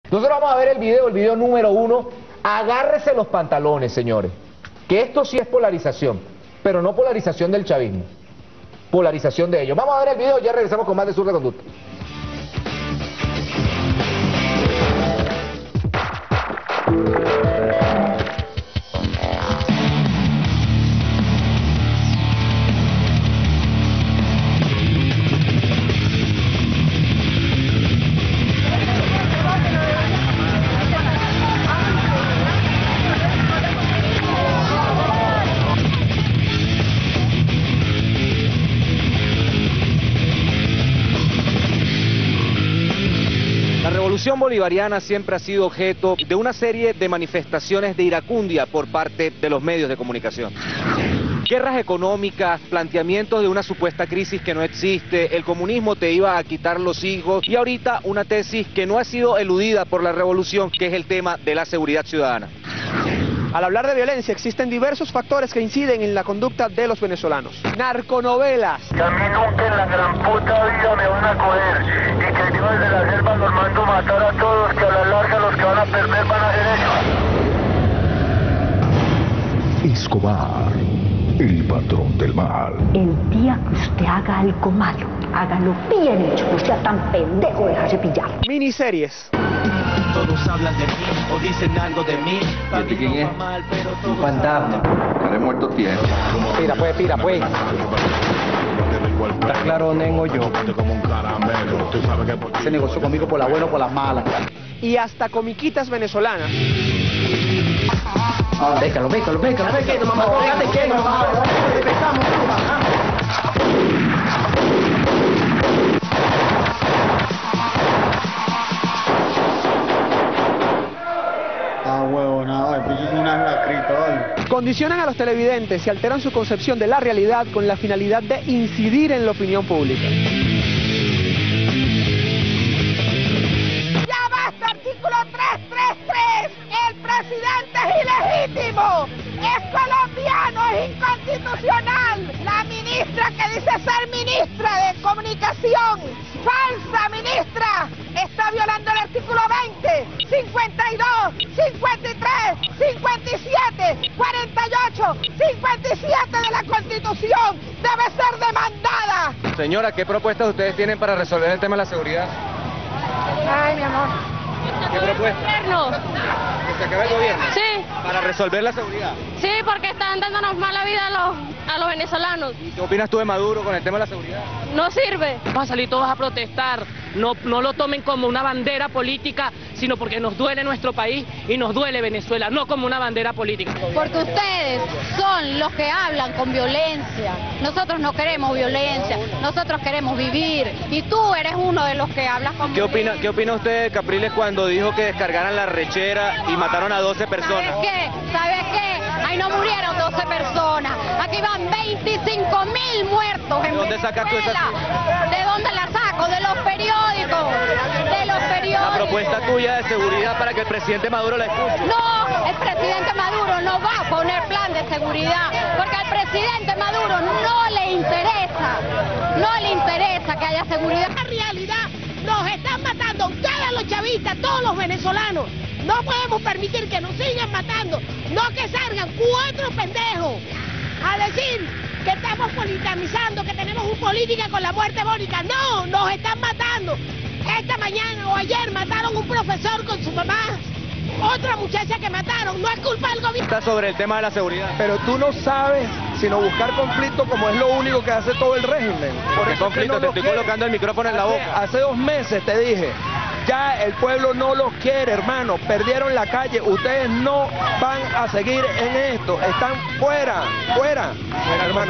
Entonces vamos a ver el video número 1. Agárrese los pantalones, señores. Que esto sí es polarización, pero no polarización del chavismo. Polarización de ellos. Vamos a ver el video, ya regresamos con más de Zurda Conducta. La revolución bolivariana siempre ha sido objeto de una serie de manifestaciones de iracundia por parte de los medios de comunicación. Guerras económicas, planteamientos de una supuesta crisis que no existe, el comunismo te iba a quitar los hijos y ahorita una tesis que no ha sido eludida por la revolución, que es el tema de la seguridad ciudadana. Al hablar de violencia, existen diversos factores que inciden en la conducta de los venezolanos. Narconovelas. Que a mí nunca en la gran puta vida me van a coger y que Dios de la selva los mando matar a todos, que a la larga los que van a perder van a ser ellos. Escobar, el patrón del mal. El día que usted haga algo malo, hágalo bien hecho, no sea tan pendejo de dejarse pillar. Miniseries. Todos hablan de mí o dicen algo de mí. ¿Y este quién es? Un fantasma. Cara muerto tiene. Pira pues. Está claro, Nen o yo. Se negoció conmigo por la buena o por las malas. Y hasta comiquitas venezolanas. Bécalo. Condicionan a los televidentes y alteran su concepción de la realidad con la finalidad de incidir en la opinión pública. ¡Ya basta, artículo 333! ¡El presidente es ilegítimo! ¡Es colombiano! ¡Es inconstitucional! La ministra que dice ser ministra de Comunicación, falsa ministra, está violando el artículo 20, 52, 53, 57, 48, 57 de la Constitución. Debe ser demandada. Señora, ¿qué propuestas ustedes tienen para resolver el tema de la seguridad? Ay, mi amor. ¿Qué propuesta? ¿Que se acabe el gobierno? Sí. Para resolver la seguridad. Sí, porque están dándonos mala vida a los venezolanos. ¿Qué opinas tú de Maduro con el tema de la seguridad? No sirve. Vamos a salir todos a protestar. No lo tomen como una bandera política, sino porque nos duele nuestro país y nos duele Venezuela, no como una bandera política. Porque ustedes son los que hablan con violencia. Nosotros no queremos violencia, nosotros queremos vivir. Y tú eres uno de los que hablas con violencia. ¿Qué opina usted de Capriles cuando dijo que descargaran la rechera y mataron a 12 personas? ¿Sabes qué? Ahí no murieron 12 personas. Aquí van 25.000 muertos en ¿De dónde sacas tú esa cifra? ¿De dónde la saco? De los periódicos. De los periódicos. La propuesta tuya de seguridad para que el presidente Maduro la escuche. No, el presidente Maduro no va a poner plan de seguridad, porque al presidente Maduro no le interesa que haya seguridad. La realidad, nos están matando todos los chavistas, todos los venezolanos. No podemos permitir que nos sigan matando, no que salgan 4 pendejos a decir que estamos politizando, que tenemos una política con la muerte bonita. No, nos están matando. Esta mañana o ayer mataron un profesor con su mamá, otra muchacha que mataron, no es culpa del gobierno. Está sobre el tema de la seguridad. Pero tú no sabes sino buscar conflicto, como es lo único que hace todo el régimen. ¿Por qué conflicto? Te estoy colocando el micrófono en la boca. Hace 2 meses te dije, ya el pueblo no los quiere, hermano, perdieron la calle, ustedes no van a seguir en esto, están fuera, hermano,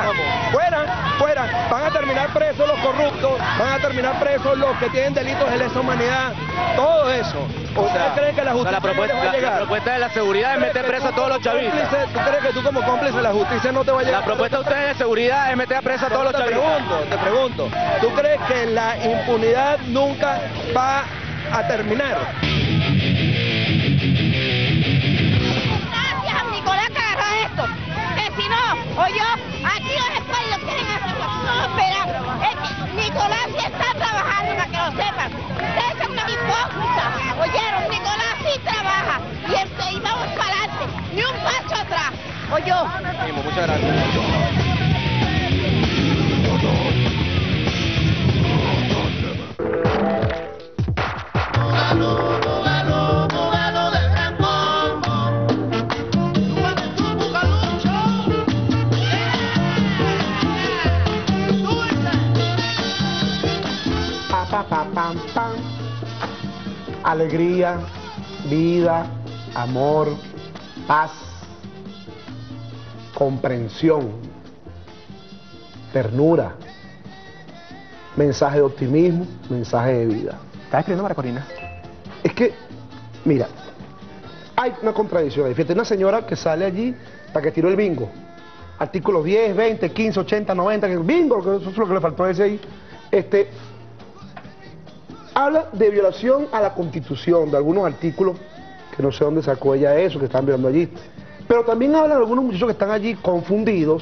fuera, van a terminar presos los corruptos, van a terminar presos los que tienen delitos de lesa humanidad, todo eso. ¿Ustedes creen que la justicia no les va a llegar? La propuesta de la seguridad es meter preso a todos los chavistas. ¿Tú crees que tú como cómplice la justicia no te va a llegar? La propuesta de ustedes de seguridad es meter preso a todos los chavistas. Te pregunto, ¿tú crees que la impunidad nunca va a terminar? Gracias a Nicolás que agarra esto, que si no, o yo, aquí los escuelos quieren hacer no, espera, Nicolás sí está trabajando para que lo sepan. Ustedes son una hipócrita, oyeron. Muchas gracias. Pam, pam. Alegría, vida, amor, paz, comprensión, ternura, mensaje de optimismo, mensaje de vida. ¿Estás escribiendo, María Corina? Es que, mira, hay una contradicción. Fíjate, una señora que sale allí para que tiró el bingo. Artículos 10, 20, 15, 80, 90, bingo, eso es lo que le faltó a ese ahí. Habla de violación a la Constitución, de algunos artículos, que no sé dónde sacó ella eso, que están viendo allí. Pero también habla de algunos muchachos que están allí confundidos,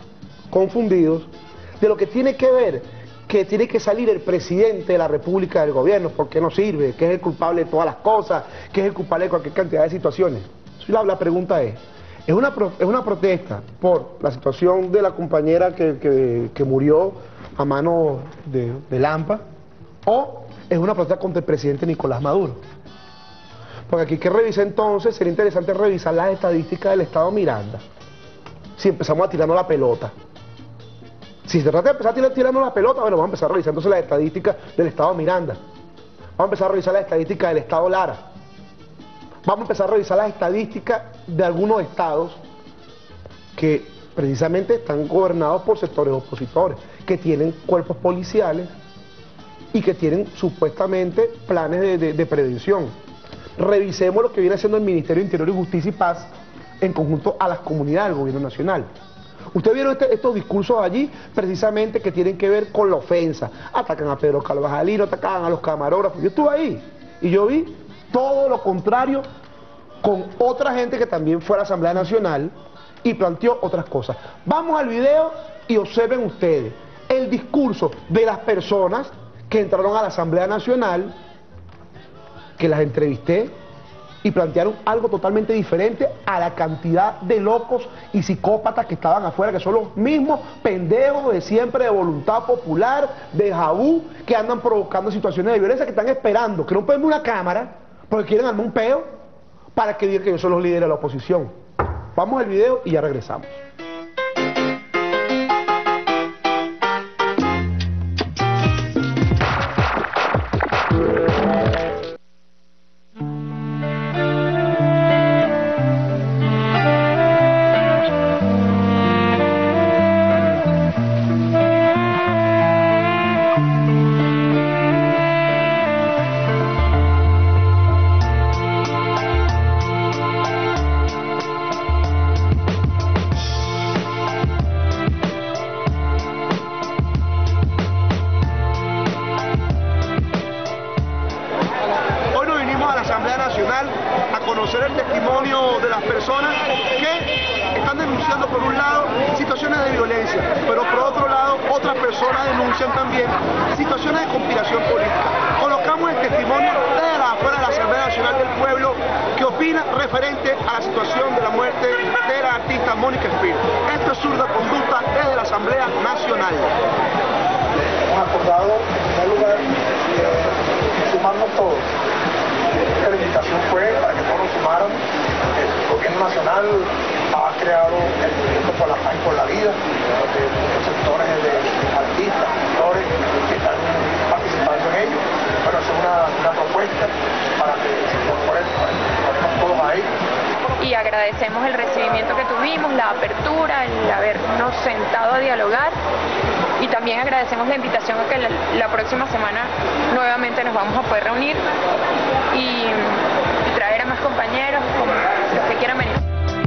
de lo que tiene que ver, que tiene que salir el presidente de la República del gobierno, porque no sirve, que es el culpable de todas las cosas, que es el culpable de cualquier cantidad de situaciones. La pregunta es una protesta por la situación de la compañera que murió a manos de Lampa, o es una protesta contra el presidente Nicolás Maduro? Porque aquí hay que revisar entonces, sería interesante revisar las estadísticas del Estado Miranda. Si empezamos a tirarnos la pelota. Si se trata de empezar a tirarnos la pelota, bueno, vamos a empezar a revisar entonces las estadísticas del Estado Miranda. Vamos a empezar a revisar las estadísticas del Estado Lara. Vamos a empezar a revisar las estadísticas de algunos estados que precisamente están gobernados por sectores opositores, que tienen cuerpos policiales y que tienen supuestamente planes de prevención. Revisemos lo que viene haciendo el Ministerio de Interior y Justicia y Paz en conjunto a las comunidades del gobierno nacional. Ustedes vieron estos discursos allí precisamente que tienen que ver con la ofensa. Atacan a Pedro Carvajalino, atacan a los camarógrafos. Yo estuve ahí y yo vi todo lo contrario con otra gente que también fue a la Asamblea Nacional y planteó otras cosas. Vamos al video y observen ustedes el discurso de las personas que entraron a la Asamblea Nacional, que las entrevisté y plantearon algo totalmente diferente a la cantidad de locos y psicópatas que estaban afuera, que son los mismos pendejos de siempre, de voluntad popular, de jabú, que andan provocando situaciones de violencia, que están esperando que no pongan una cámara porque quieren armar un peo para que digan que ellos son los líderes de la oposición. Vamos al video y ya regresamos. conocer el testimonio de las personas que están denunciando, por un lado, situaciones de violencia, pero por otro lado, otras personas denuncian también situaciones de conspiración política. Colocamos el testimonio desde afuera de la Asamblea Nacional del Pueblo que opina referente a la situación de la muerte de la artista Mónica Espino. Esto es Zurda Conducta desde la Asamblea Nacional. Hemos acordado, en primer lugar, sumarnos todos. La invitación fue para que todos nos sumáramos. El gobierno nacional ha creado el movimiento por la paz y por la vida, de muchos sectores de artistas, pintores que están participando en ello. Bueno, es una propuesta para que se incorporen todos ahí. Y agradecemos el recibimiento que tuvimos, la apertura, el habernos sentado a dialogar, y también agradecemos la invitación a que la próxima semana nuevamente nos vamos a poder reunir y traer a más compañeros, como los que quieran venir.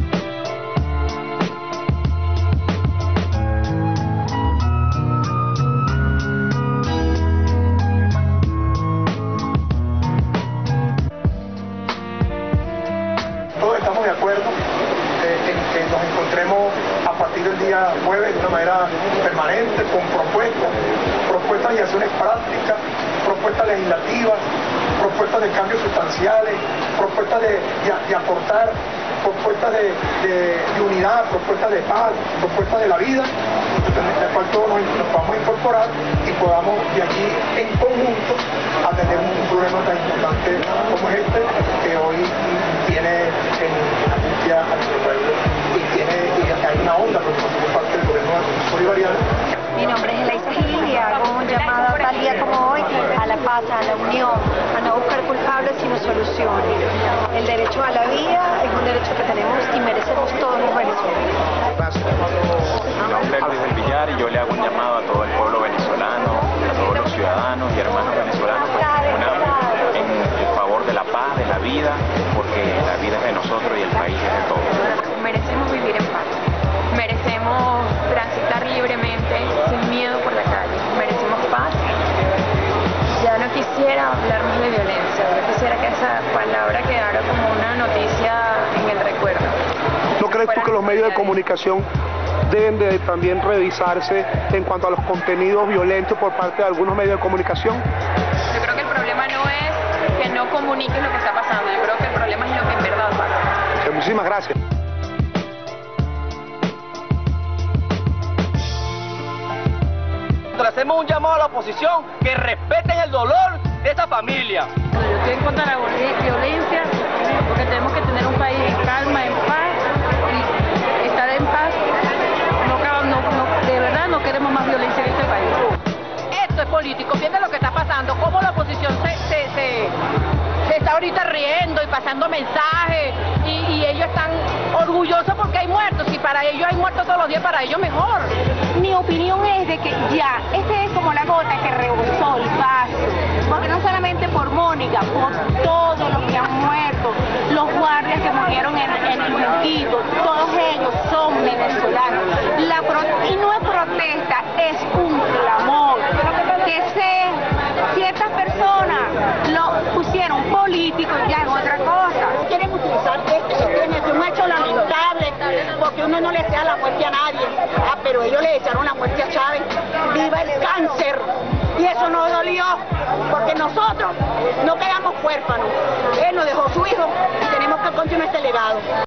Todos estamos de acuerdo en que nos encontremos a partir del día jueves de una manera permanente, con propuestas y acciones prácticas, propuestas legislativas, propuestas de cambios sustanciales, propuestas de aportar propuestas de unidad, propuestas de paz, propuestas de la vida, en la cual todos nos podamos incorporar y podamos de aquí en conjunto atender un problema tan importante como es este, que hoy tiene en angustia a nuestro pueblo y hay una onda por parte del gobierno bolivariano. Mi nombre es Elisa Gil y hago un llamado tal día como hoy a la paz, a la unión, a no buscar culpables sino soluciones. El derecho a la vida es un derecho que tenemos y merecemos todos los venezolanos. Mi nombre es Luis del Villar y yo le hago un llamado a todo el pueblo venezolano, a todos los ciudadanos y hermanos venezolanos que nos unamos en favor de la paz, de la vida, porque la vida es de nosotros y el país es de todos. Merecemos vivir en paz, merecemos transitar libremente, sin miedo por la calle, merecemos paz. Ya no quisiera hablar más de violencia, yo quisiera que esa palabra quedara como una noticia en el recuerdo. ¿No crees tú que los medios de comunicación deben de también revisarse en cuanto a los contenidos violentos por parte de algunos medios de comunicación? Yo creo que el problema no es que no comuniques lo que está pasando, yo creo que el problema es lo que en verdad pasa. Muchísimas gracias. Le hacemos un llamado a la oposición que respeten el dolor de esa familia. Yo estoy en contra de la violencia porque tenemos que tener un país en calma, en paz y estar en paz. De verdad no queremos más violencia en este país. Esto es político, fíjate lo que está pasando, cómo la oposición se está ahorita riendo y pasando mensajes y ellos están orgullosos porque hay muertos, y para ellos hay muertos todos los días, para ellos mejor. Mi opinión es de que ya, este es como la gota que rebosó el vaso, porque no solamente por Mónica, por todos los que han muerto, los guardias que murieron en el Junquito, todos ellos son venezolanos. Y no es protesta, es un clamor, que ciertas personas lo pusieron político y ya es otra cosa. Quieren utilizar esto, es un hecho lamentable, porque uno no le desea la muerte a nadie, pero ellos le echaron la muerte a Chávez. ¡Viva el cáncer! Y eso nos dolió, porque nosotros no quedamos huérfanos. Él nos dejó su hijo y tenemos que continuar este legado.